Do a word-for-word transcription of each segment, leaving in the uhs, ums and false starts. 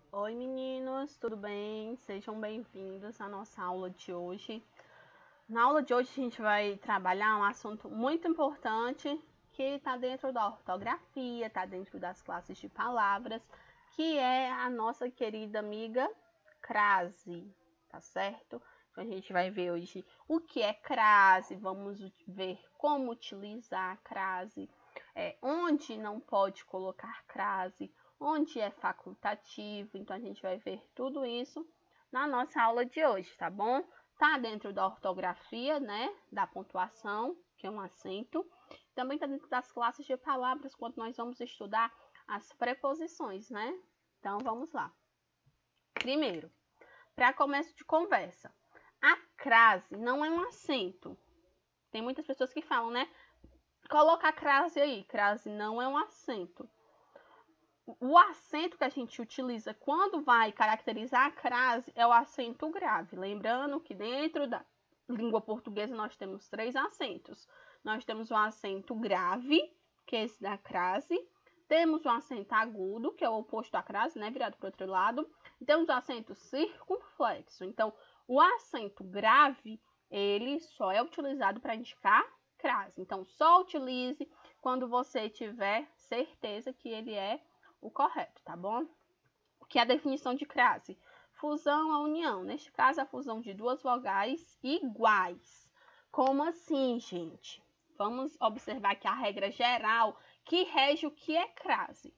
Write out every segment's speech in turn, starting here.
Oi meninos, tudo bem? Sejam bem-vindos à nossa aula de hoje. Na aula de hoje a gente vai trabalhar um assunto muito importante que está dentro da ortografia, está dentro das classes de palavras, que é a nossa querida amiga crase, tá certo? Então a gente vai ver hoje o que é crase, vamos ver como utilizar a crase, é, onde não pode colocar crase, onde é facultativo. Então a gente vai ver tudo isso na nossa aula de hoje, tá bom? Tá dentro da ortografia, né, da pontuação, que é um acento. Também tá dentro das classes de palavras, quando nós vamos estudar as preposições, né? Então vamos lá. Primeiro, para começo de conversa, a crase não é um acento. Tem muitas pessoas que falam, né? Coloca a crase aí. Crase não é um acento. O acento que a gente utiliza quando vai caracterizar a crase é o acento grave. Lembrando que dentro da língua portuguesa nós temos três acentos. Nós temos o acento grave, que é esse da crase. Temos o acento agudo, que é o oposto da crase, né, virado para o outro lado. E temos o acento circunflexo. Então, o acento grave, ele só é utilizado para indicar crase. Então, só utilize quando você tiver certeza que ele é o correto, tá bom? O que é a definição de crase? Fusão ou união. Neste caso, a fusão de duas vogais iguais. Como assim, gente? Vamos observar aqui a regra geral que rege o que é crase.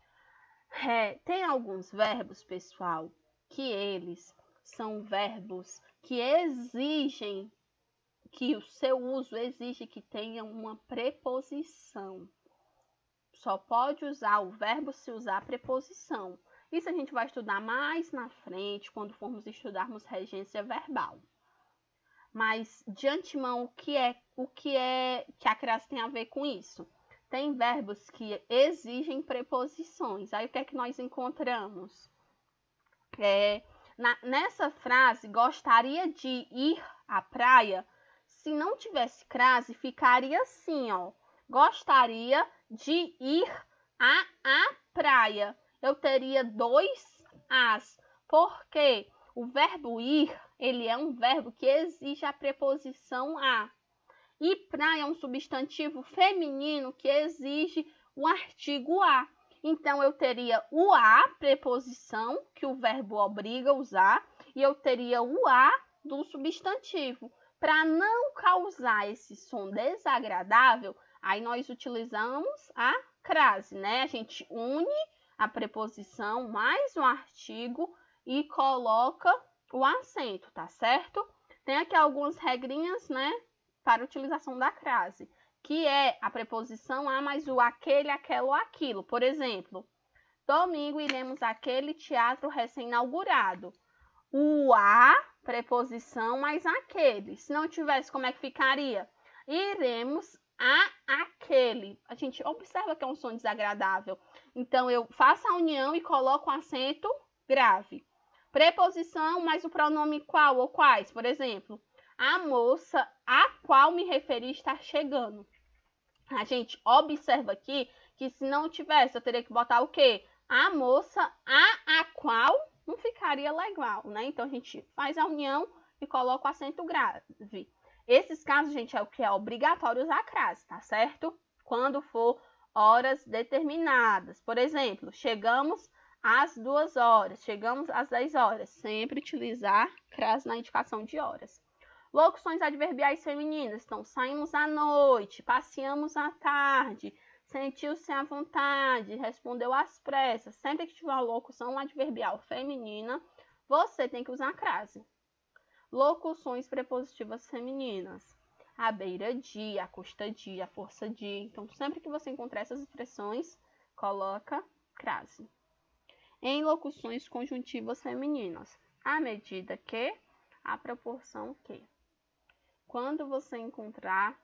É, tem alguns verbos, pessoal, que eles são verbos que exigem, que o seu uso exige que tenha uma preposição. Só pode usar o verbo se usar a preposição. Isso a gente vai estudar mais na frente, quando formos estudarmos regência verbal. Mas, de antemão, o que é, o que é que a crase tem a ver com isso? Tem verbos que exigem preposições. Aí, o que é que nós encontramos? É, na, nessa frase, gostaria de ir à praia. Se não tivesse crase, ficaria assim, ó. Gostaria de ir à, à praia. Eu teria dois as, porque o verbo ir, ele é um verbo que exige a preposição a. E praia é um substantivo feminino que exige o artigo a. Então, eu teria o a, preposição, que o verbo obriga a usar, e eu teria o a do substantivo. Para não causar esse som desagradável, aí nós utilizamos a crase, né? A gente une a preposição mais o artigo e coloca o acento, tá certo? Tem aqui algumas regrinhas, né, para a utilização da crase, que é a preposição a mais o aquele, aquela ou aquilo. Por exemplo, domingo iremos àquele teatro recém-inaugurado. O a, preposição mais aquele. Se não tivesse, como é que ficaria? Iremos a aquele. A gente observa que é um som desagradável. Então, eu faço a união e coloco o acento grave. Preposição mais o pronome qual ou quais. Por exemplo, a moça a qual me referi está chegando. A gente observa aqui que se não tivesse, eu teria que botar o quê? A moça a a qual não ficaria legal, né? Então, a gente faz a união e coloca o acento grave. Esses casos, gente, é o que é obrigatório usar a crase, tá certo? Quando for horas determinadas. Por exemplo, chegamos às duas horas, chegamos às dez horas. Sempre utilizar crase na indicação de horas. Locuções adverbiais femininas. Então, saímos à noite, passeamos à tarde, sentiu-se à vontade, respondeu às pressas. Sempre que tiver uma locução adverbial feminina, você tem que usar a crase. Locuções prepositivas femininas. À beira de, à custa de, à força de. Então, sempre que você encontrar essas expressões, coloca crase. Em locuções conjuntivas femininas. À medida que, à proporção que. Quando você encontrar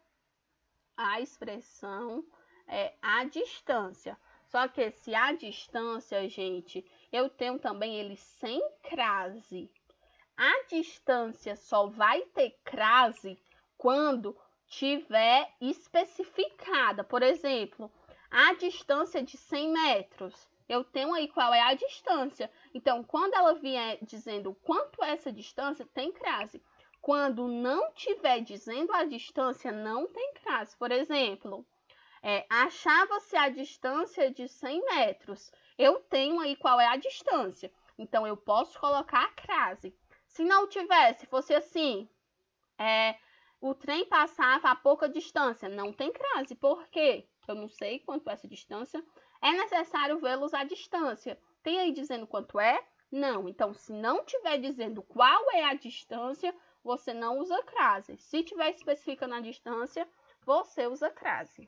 a expressão é, à distância. Só que se à distância, gente, eu tenho também ele sem crase. A distância só vai ter crase quando tiver especificada. Por exemplo, a distância de cem metros. eu tenho aí qual é a distância. Então, quando ela vier dizendo quanto é essa distância, tem crase. Quando não tiver dizendo a distância, não tem crase. Por exemplo, é, achava-se a distância de cem metros. Eu tenho aí qual é a distância. Então, eu posso colocar a crase. Se não tivesse, fosse assim, é, o trem passava a pouca distância. Não tem crase. Por quê? Eu não sei quanto é essa distância. É necessário vê-los à distância. Tem aí dizendo quanto é? Não. Então, se não tiver dizendo qual é a distância, você não usa crase. Se tiver especificando a distância, você usa crase.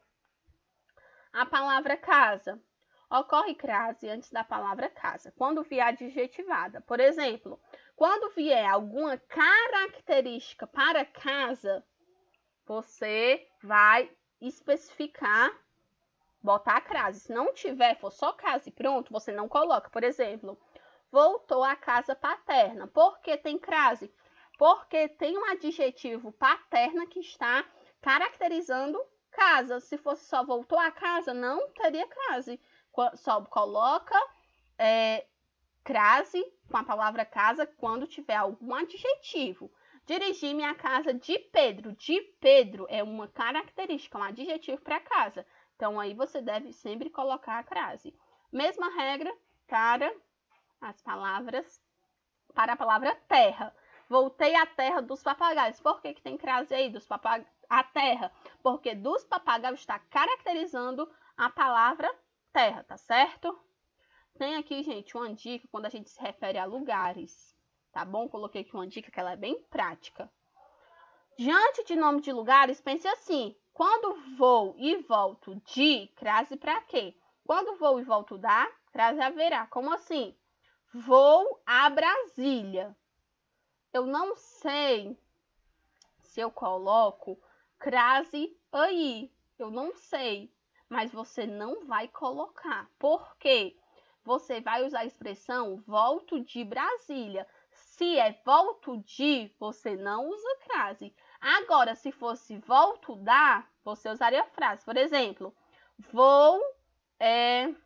A palavra casa. Ocorre crase antes da palavra casa, quando vier adjetivada. Por exemplo, quando vier alguma característica para casa, você vai especificar, botar a crase. Se não tiver, for só casa e pronto, você não coloca. Por exemplo, voltou à casa paterna. Por que tem crase? Porque tem um adjetivo paterna que está caracterizando casa. Se fosse só voltou à casa, não teria crase. Só coloca é, crase com a palavra casa quando tiver algum adjetivo. Dirigi-me à casa de Pedro. De Pedro é uma característica, um adjetivo para casa. Então, aí você deve sempre colocar a crase. Mesma regra para as palavras, para a palavra terra. Voltei à terra dos papagaios. Por que que tem crase aí dos papagaios? A terra. Porque dos papagaios está caracterizando a palavra terra, tá certo? Tem aqui, gente, uma dica quando a gente se refere a lugares, tá bom? Coloquei aqui uma dica que ela é bem prática. Diante de nome de lugares, pense assim. Quando vou e volto de, crase para quê? Quando vou e volto da, crase haverá. Como assim? Vou a Brasília. Eu não sei se eu coloco crase aí. Eu não sei. Mas você não vai colocar. Por quê? Você vai usar a expressão volto de Brasília. Se é volto de, você não usa crase. Agora, se fosse volto da, você usaria frase. Por exemplo, vou, é,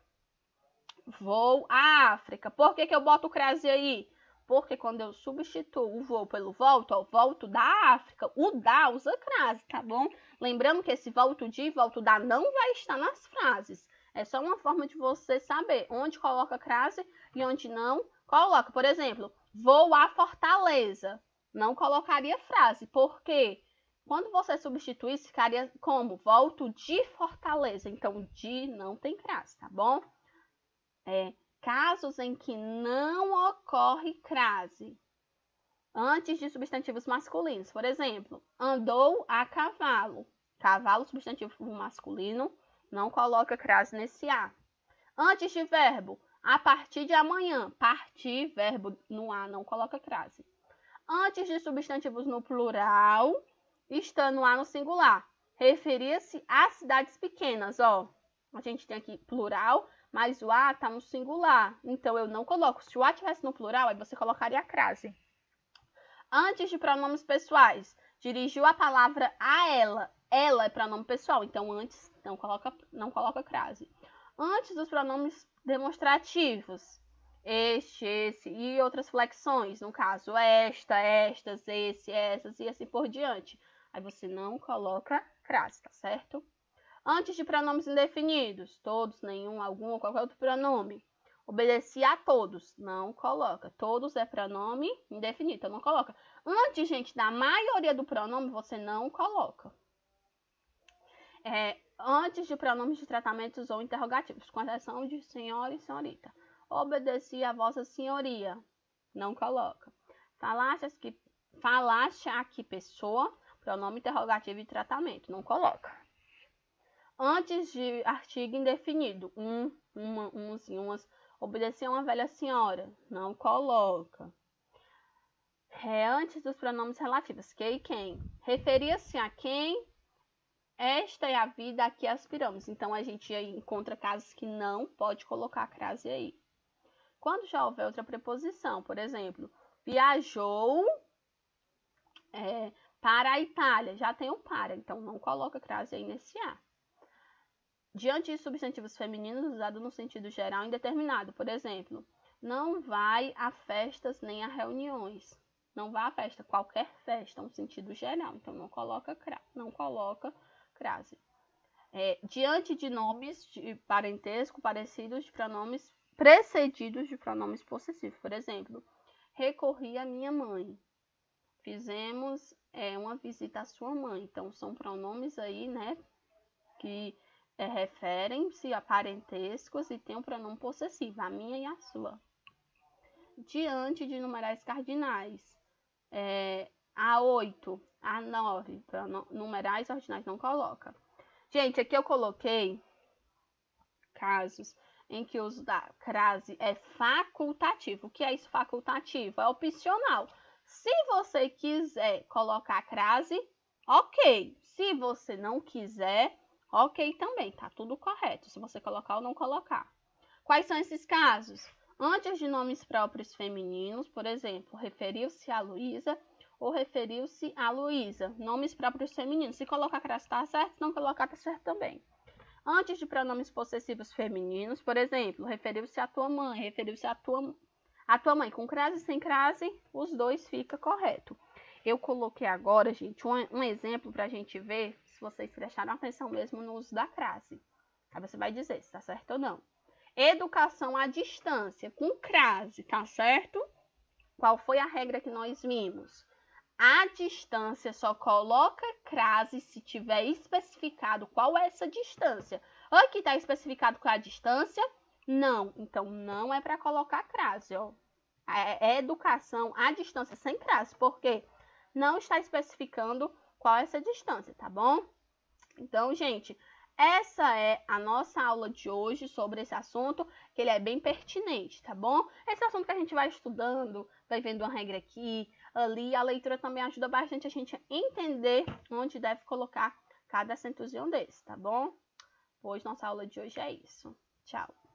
vou à África. Por que que eu boto crase aí? Porque quando eu substituo o vou pelo volto, ó, volto da África, o da usa crase, tá bom? Lembrando que esse volto de e volto da não vai estar nas frases. É só uma forma de você saber onde coloca crase e onde não coloca. Por exemplo, vou à Fortaleza. Não colocaria frase, porque quando você substituir, ficaria como? Volto de Fortaleza. Então, de não tem crase, tá bom? É... Casos em que não ocorre crase antes de substantivos masculinos. Por exemplo, andou a cavalo. Cavalo, substantivo masculino, não coloca crase nesse A. Antes de verbo, a partir de amanhã. Partir, verbo no A, não coloca crase. Antes de substantivos no plural, está no A no singular. Referia-se a cidades pequenas. Ó, a gente tem aqui plural, mas o A está no singular, então eu não coloco. Se o A estivesse no plural, aí você colocaria a crase. Antes de pronomes pessoais, dirigiu a palavra a ela. Ela é pronome pessoal, então antes não coloca, não coloca crase. Antes dos pronomes demonstrativos, este, esse e outras flexões, no caso esta, estas, esse, essas e assim por diante. Aí você não coloca crase, tá certo? Antes de pronomes indefinidos, todos, nenhum, algum ou qualquer outro pronome. Obedecia a todos, não coloca. Todos é pronome indefinido, então não coloca. Antes, gente, da maioria do pronome, você não coloca. É, antes de pronomes de tratamentos ou interrogativos, com exceção de senhora e senhorita. Obedecia a vossa senhoria, não coloca. Falaste aqui, falaste aqui pessoa, pronome interrogativo e tratamento, não coloca. Antes de artigo indefinido, um, uma, uns e umas, obedecia a uma velha senhora, não coloca. É, antes dos pronomes relativos, que e quem, referia-se a quem, esta é a vida a que aspiramos. Então, a gente encontra casos que não pode colocar a crase aí. Quando já houver outra preposição, por exemplo, viajou é, para a Itália, já tem o para, então não coloca crase aí nesse A. diante de substantivos femininos usados no sentido geral indeterminado. Por exemplo, não vai a festas nem a reuniões. Não vá à festa, qualquer festa, um sentido geral. Então, não coloca, não coloca crase. É, diante de nomes de parentesco parecidos de pronomes precedidos de pronomes possessivos. Por exemplo, recorri à minha mãe. Fizemos é, uma visita à sua mãe. Então, são pronomes aí, né, que é, referem-se a parentescos e tem um pronome possessivo, a minha e a sua. Diante de numerais cardinais. É, a oito, a nove, numerais ordinais não coloca. Gente, aqui eu coloquei casos em que o uso da crase é facultativo. O que é isso facultativo? É opcional. Se você quiser colocar crase, ok. Se você não quiser, ok também, tá tudo correto. Se você colocar ou não colocar. Quais são esses casos? Antes de nomes próprios femininos, por exemplo, referiu-se a Luísa ou referiu-se a Luísa. Nomes próprios femininos. Se colocar crase tá certo, se não colocar tá certo também. Antes de pronomes possessivos femininos, por exemplo, referiu-se a tua mãe, referiu-se a tua, a tua mãe. Com crase e sem crase, os dois fica correto. Eu coloquei agora, gente, um, um exemplo para a gente ver se vocês prestaram atenção mesmo no uso da crase. Aí você vai dizer se tá certo ou não. Educação à distância, com crase, tá certo? Qual foi a regra que nós vimos? A distância só coloca crase se tiver especificado qual é essa distância. Aqui está especificado qual é a distância? Não. Então, não é para colocar crase, ó. É educação à distância sem crase, porque não está especificando qual é essa distância, tá bom? Então, gente, essa é a nossa aula de hoje sobre esse assunto, que ele é bem pertinente, tá bom? Esse assunto que a gente vai estudando, vai vendo uma regra aqui, ali, a leitura também ajuda bastante a gente a entender onde deve colocar cada acentozinho desse, tá bom? Pois nossa aula de hoje é isso. Tchau!